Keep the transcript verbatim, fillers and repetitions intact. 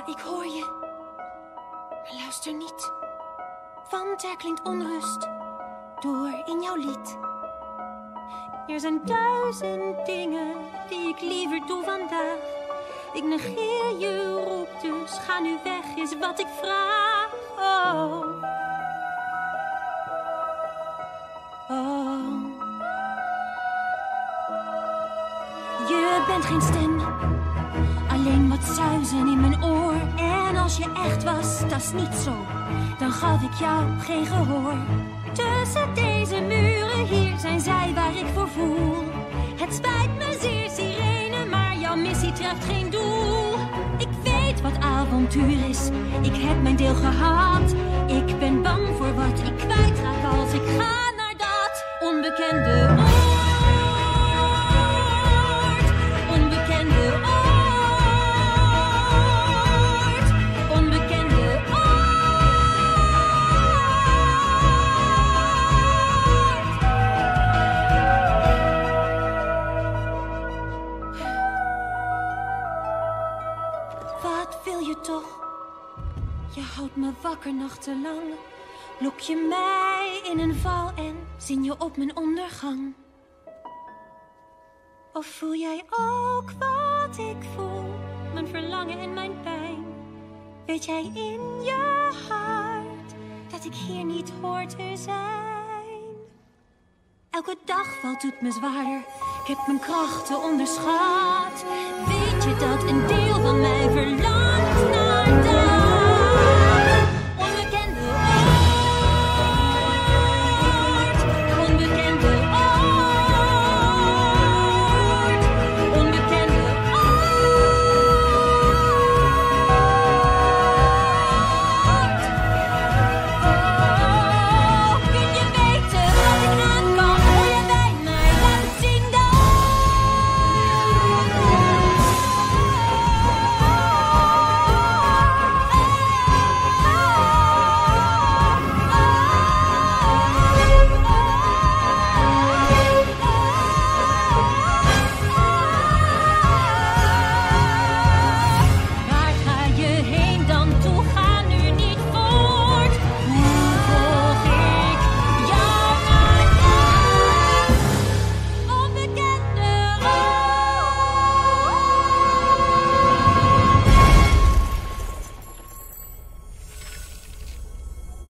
ik hoor je. Maar luister niet, want er klinkt onrust door in jouw lied. Er zijn duizend dingen die ik liever doe vandaag. Ik negeer je roep, dus ga nu weg, is wat ik vraag. Oh. Oh. Je bent geen stem, alleen wat zuizen in mijn oor. En als je echt was, dat is niet zo, dan gaf ik jou geen gehoor. Tussen deze muren hier zijn zij waar ik voor voel. Het spijt me zeer, sirene, maar jouw missie treft geen doel. Ik weet wat avontuur is, ik heb mijn deel gehad. Ik ben bang voor wat ik kwijtraak als ik ga naar dat onbekende oord. Onbekende oord. Onbekende oord. Wat wil je toch? Je houdt me wakker nachtenlang. Lok je mij in een val en zin je op mijn ondergang? Of voel jij ook wat ik voel? Mijn verlangen en mijn pijn. Weet jij in je hart dat ik hier niet hoor te zijn? Elke dag valt het me zwaarder. Ik heb mijn krachten onderschat. Weet je dat een deel van mij